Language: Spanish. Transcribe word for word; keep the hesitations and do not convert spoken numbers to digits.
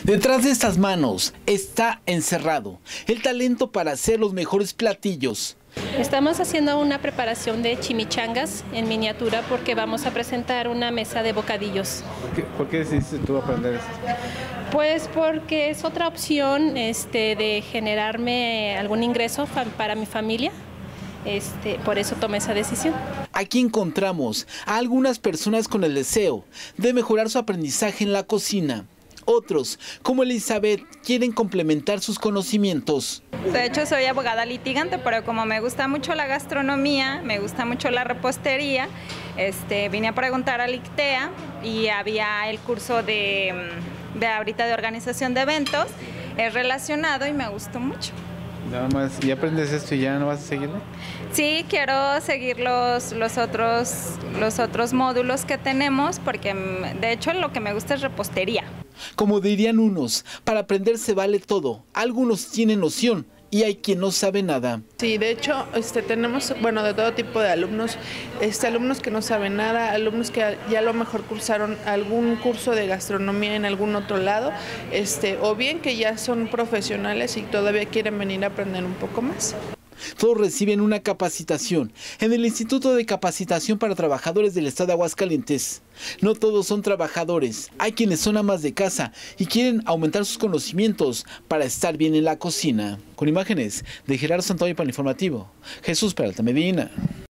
Detrás de estas manos está encerrado el talento para hacer los mejores platillos. Estamos haciendo una preparación de chimichangas en miniatura porque vamos a presentar una mesa de bocadillos. ¿Por qué, por qué decidiste tú aprender eso? Pues porque es otra opción este, de generarme algún ingreso para mi familia. Este, por eso tomé esa decisión. Aquí encontramos a algunas personas con el deseo de mejorar su aprendizaje en la cocina. Otros, como Elizabeth, quieren complementar sus conocimientos. De hecho, soy abogada litigante, pero como me gusta mucho la gastronomía, me gusta mucho la repostería, este, vine a preguntar al ICTEA y había el curso de, de ahorita de organización de eventos, es relacionado y me gustó mucho. Nada más, ¿y aprendes esto y ya no vas a seguirlo? Sí, quiero seguir los, los, otros, los otros módulos que tenemos porque de hecho lo que me gusta es repostería. Como dirían unos, para aprender se vale todo. Algunos tienen noción y hay quien no sabe nada. Sí, de hecho, este, tenemos, bueno, de todo tipo de alumnos, este, alumnos que no saben nada, alumnos que ya a lo mejor cursaron algún curso de gastronomía en algún otro lado, este, o bien que ya son profesionales y todavía quieren venir a aprender un poco más. Todos reciben una capacitación en el Instituto de Capacitación para Trabajadores del Estado de Aguascalientes. No todos son trabajadores, hay quienes son amas de casa y quieren aumentar sus conocimientos para estar bien en la cocina. Con imágenes de Gerardo Santoyo para el Informativo, Jesús Peralta Medina.